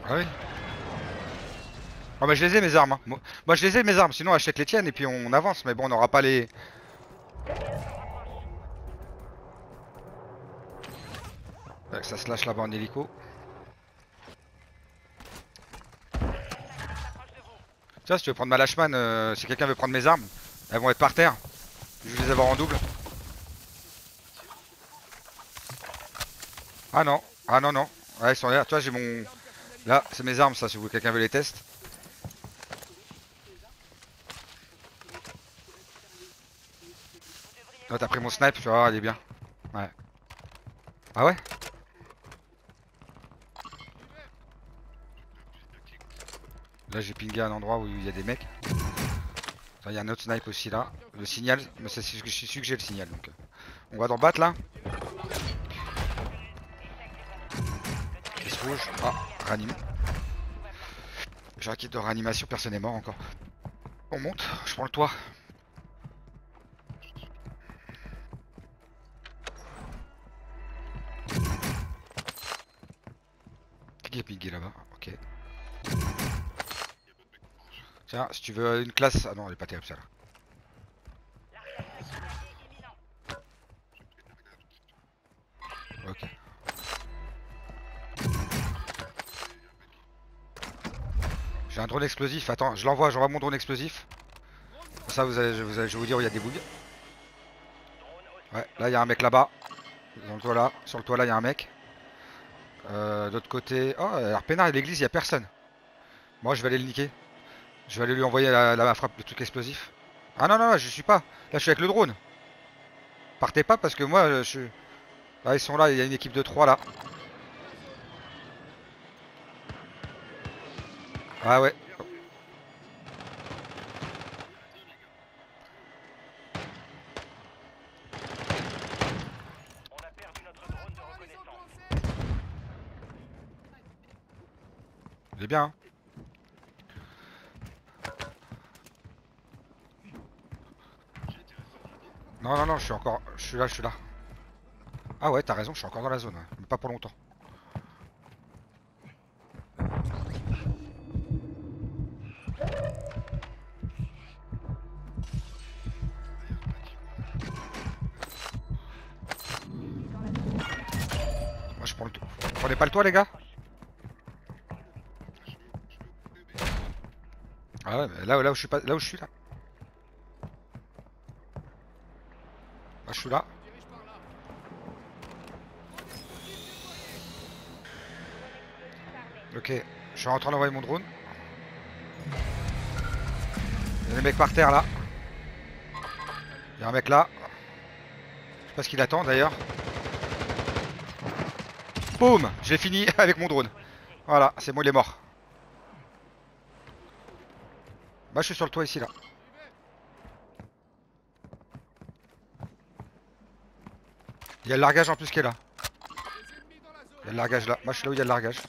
Ah oui. Ah bah je les ai mes armes. Hein. Moi je les ai mes armes, sinon achète les tiennes et puis on avance. Mais bon, on n'aura pas les. Ouais, ça se lâche là-bas en hélico. Tiens, si tu veux prendre ma Lashman, si quelqu'un veut prendre mes armes, elles vont être par terre. Je vais les avoir en double. Ah non, ah non, non. Ouais, ils sont là. Tu vois, j'ai mon. Là, c'est mes armes, ça, si quelqu'un veut les tester. Là, t'as pris mon snipe, tu vois, il est bien. Ouais. Ah ouais? Là, j'ai pingé un endroit où il y a des mecs. Il y a un autre snipe aussi là. Le signal, mais c'est je suis sûr que j'ai le signal donc. On va dans battre là. Pièce rouge. Ah, ranime. J'ai un kit de réanimation, personne n'est mort encore. On monte, je prends le toit. Qui est pingé là-bas? Ok. Tiens, si tu veux une classe. Ah non, elle est pas terrible celle-là. Ok. J'ai un drone explosif. Attends, je l'envoie, j'envoie mon drone explosif. Comme ça, je vais vous dire où il y a des bugs. Ouais, là il y a un mec là-bas. Dans le toit là. Sur le toit là, il y a un mec. D'autre côté. Oh, alors Pénard et l'église, il y a personne. Moi, je vais aller le niquer. Je vais aller lui envoyer la frappe, le truc explosif. Ah non, non, non, je suis pas. Là, je suis avec le drone. Partez pas parce que moi, je suis. Là, ils sont là, il y a une équipe de 3 là. Ah ouais. Il est bien, hein. Non, non, non, je suis encore. Je suis là, je suis là. Ah ouais, t'as raison, je suis encore dans la zone, ouais. Mais pas pour longtemps. Moi, je prends le toit. Vous prenez pas le toit, les gars? Ah ouais, mais là où je suis pas. Là où je suis là. Là, je suis là. Ok, je suis en train d'envoyer mon drone. Il y a des mecs par terre là. Il y a un mec là. Je sais pas ce qu'il attend d'ailleurs. Boum! J'ai fini avec mon drone. Voilà, c'est bon, il est mort. Bah, je suis sur le toit ici là. Il y a le largage en plus qui est là. Il y a le largage là. Moi, je suis là où il y a le largage.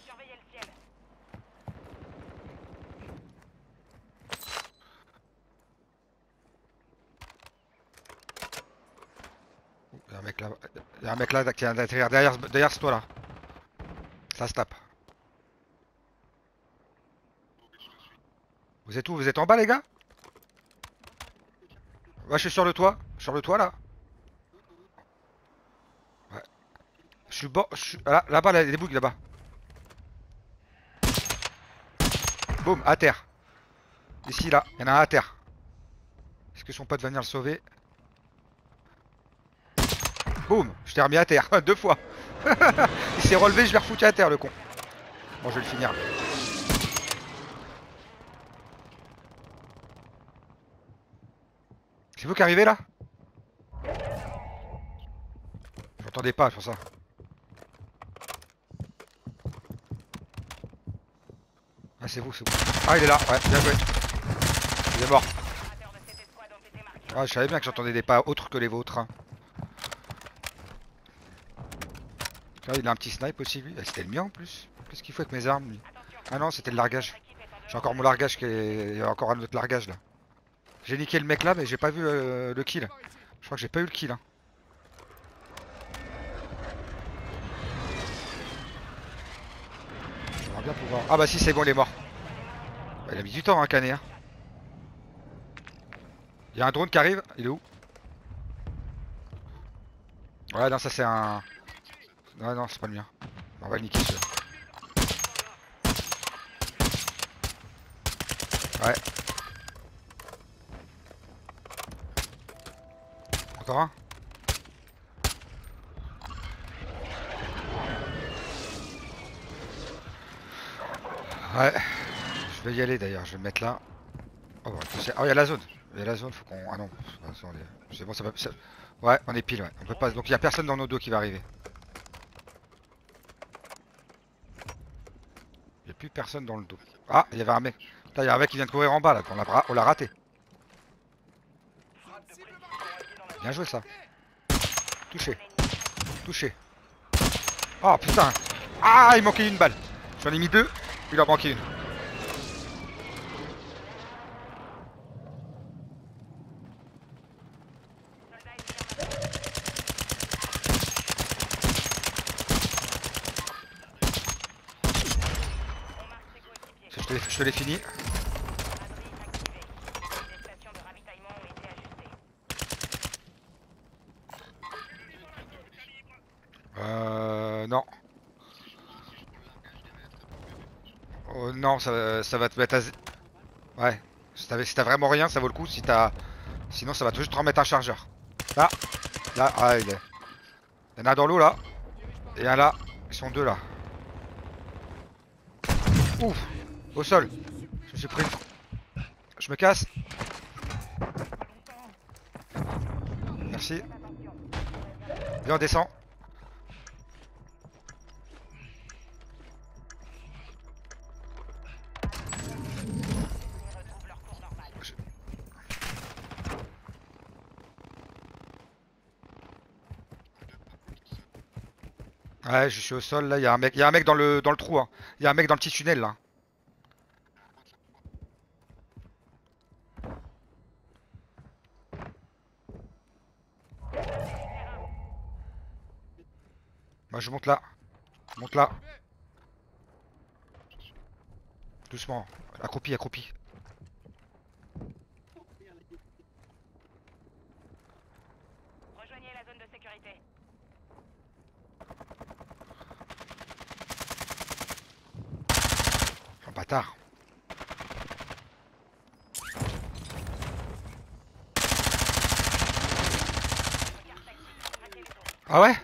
Il y a un mec là. Il y a un mec là qui est à l'intérieur. Derrière ce toit là. Ça se tape. Vous êtes où? Vous êtes en bas, les gars? Ouais, je suis sur le toit. Sur le toit là. Ouais. Je suis bas. Là-bas, là, il y a des bugs là-bas. Boum, à terre. Ici, là. Il y en a un à terre. Est-ce que son pote va venir le sauver? Boum, je t'ai remis à terre. 2 fois. Il s'est relevé, je l'ai refoutu à terre, le con. Bon, je vais le finir. C'est vous qui arrivez là? J'entendais pas, c'est pour ça. Ah, c'est vous, c'est vous. Ah, il est là, ouais, bien joué. Il est mort. Ah, je savais bien que j'entendais des pas autres que les vôtres. Hein. Là, il a un petit snipe aussi, lui. Ah, c'était le mien en plus. Qu'est-ce qu'il faut avec mes armes, lui? Ah non, c'était le largage. J'ai encore mon largage qui est. Il y a encore un autre largage là. J'ai niqué le mec là, mais j'ai pas vu le kill. Je crois que j'ai pas eu le kill. Hein. bien pouvoir. Ah bah si, c'est bon, il est mort. Bah, il a mis du temps, hein, Canet. Hein. Il y a un drone qui arrive. Il est où? Ouais, non, ça c'est un. Non, non, c'est pas le mien. On va le niquer celui-là. Ouais. Encore un? Ouais. Je vais y aller d'ailleurs, je vais me mettre là. Oh, ouais, oh, il y a la zone. Il y a la zone, faut qu'on. Ah non, c'est bon, ça va. Ouais, on est pile, ouais. On peut pas. Donc il y a personne dans nos dos qui va arriver. Il y a plus personne dans le dos. Ah, il y avait un mec. Là, il y a un mec qui vient de courir en bas là. On l'a raté. Bien joué ça. Touché. Touché. Oh putain. Ah, il manquait une balle. J'en ai mis deux. Il en manquait une. Je te l'ai fini. Non. Oh, non, ça va te mettre à. Ouais. Si t'as vraiment rien, ça vaut le coup. Si t'as. Sinon, ça va juste te remettre un chargeur. Là. Là. Ah, il y en a un dans l'eau là. Et un là. Ils sont deux là. Ouf. Au sol. Je me suis pris. Je me casse. Merci. Viens, on descend. Ouais, je suis au sol là. Il y a un mec dans le trou. Hein. Il y a un mec dans le petit tunnel là. Moi, je monte là. Je monte là. Doucement. Accroupi, accroupi. Rejoignez la zone de sécurité. Oh, bâtard. Ah ouais?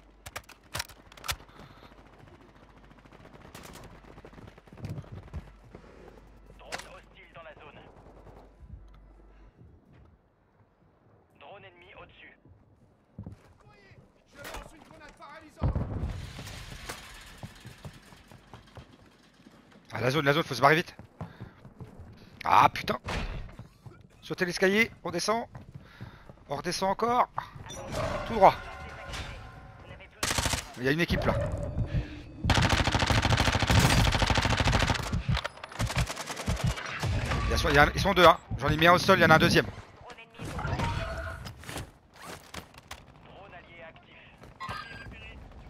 Drone hostile dans la zone. Drone ennemi au-dessus. Je lance une grenade paralysante. Ah, la zone, faut se barrer vite. Ah putain. Sautez l'escalier, on descend. On redescend encore. Tout droit. Il y a une équipe là. Ils sont deux, hein. J'en ai mis un au sol, il y en a un deuxième. Drone ennemi. Drone allié actif.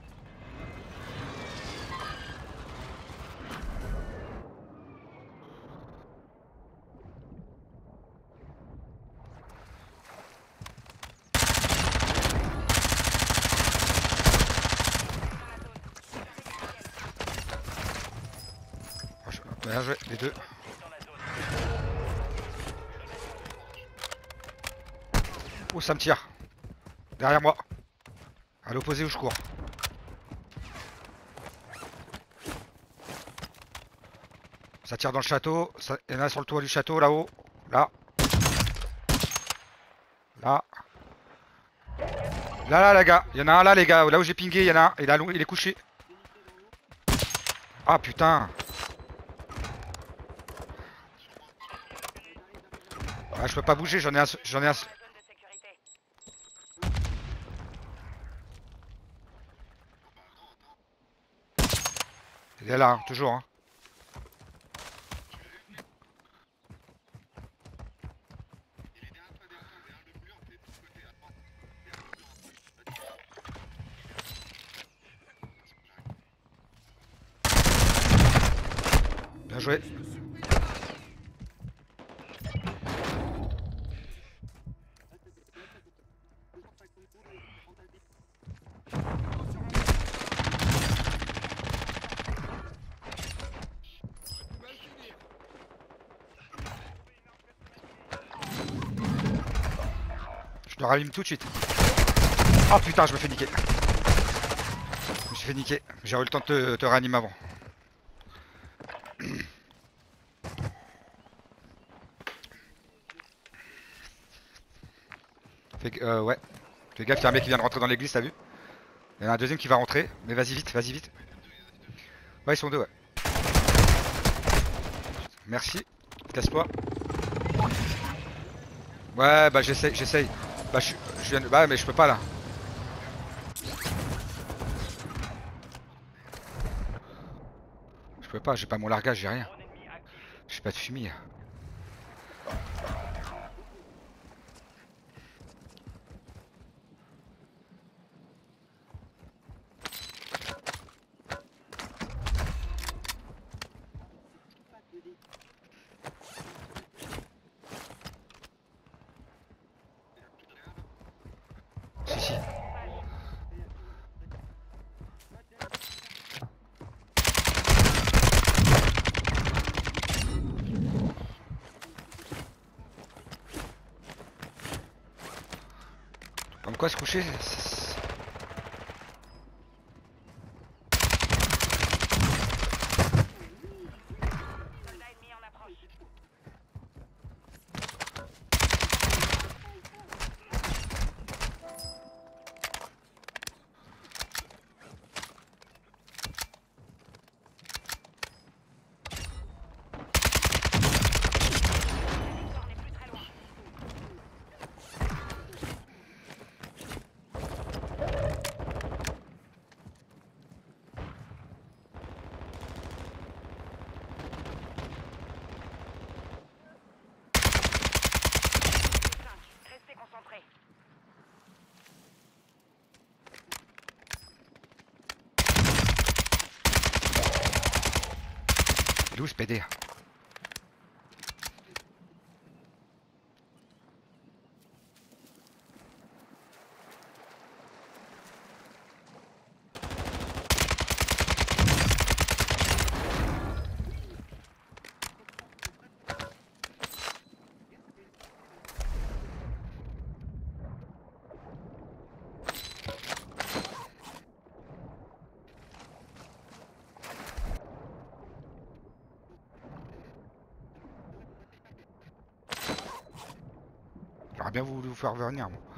Bien joué, les deux. Dans la zone. Oh, ça me tire. Derrière moi. À l'opposé où je cours. Ça tire dans le château. Il y en a sur le toit du château là-haut. Là. Là. Là, les gars. Il y en a un là, les gars. Là où j'ai pingé, il y en a un. Il est couché. Ah putain. Ah, je peux pas bouger, j'en ai un. Zone de sécurité. Il est là, hein, toujours. Hein. joué. Je le rallume tout de suite. Oh putain, je me fais niquer. Je me suis fait niquer. J'ai eu le temps de te réanimer avant. Ouais. Fais gaffe, il y a un mec qui vient de rentrer dans l'église, t'as vu? Il y en a un deuxième qui va rentrer. Mais vas-y vite, vas-y vite. Ouais, ils sont deux, ouais. Merci. Casse-toi. Ouais, bah j'essaye. Bah je viens de... Bah mais je peux pas là. Je peux pas, j'ai pas mon largage, j'ai rien. Drone ennemi actif. J'ai pas de fumier. Si, si. Comme quoi se coucher, Soldat ennemi en approche. Victor n'est plus très loin. Restez concentrés. il est où ce PD? J'aurais bien voulu vous faire venir moi.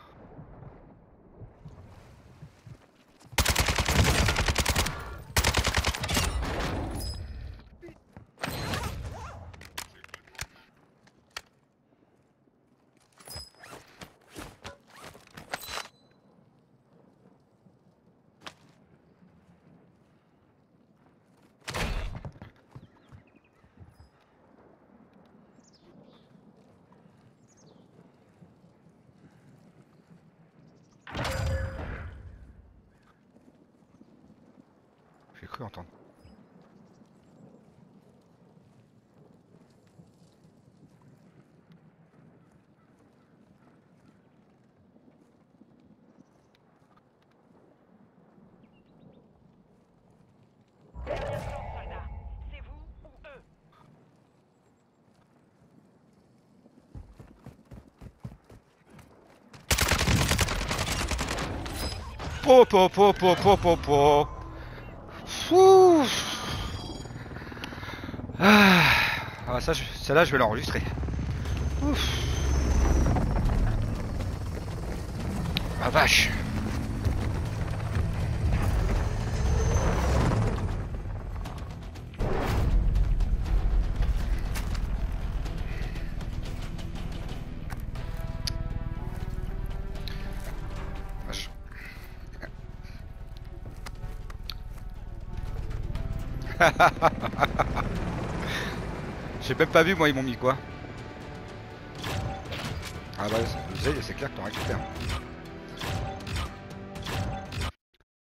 J'ai cru entendre. Dernière chance, soldat. C'est vous ou eux. Po po po po po po po. Ouh. Ah ça, celle-là je vais l'enregistrer. Ouf. Ah vache. Vache. J'ai même pas vu moi ils m'ont mis quoi. Ah bah c'est clair que t'en récupères.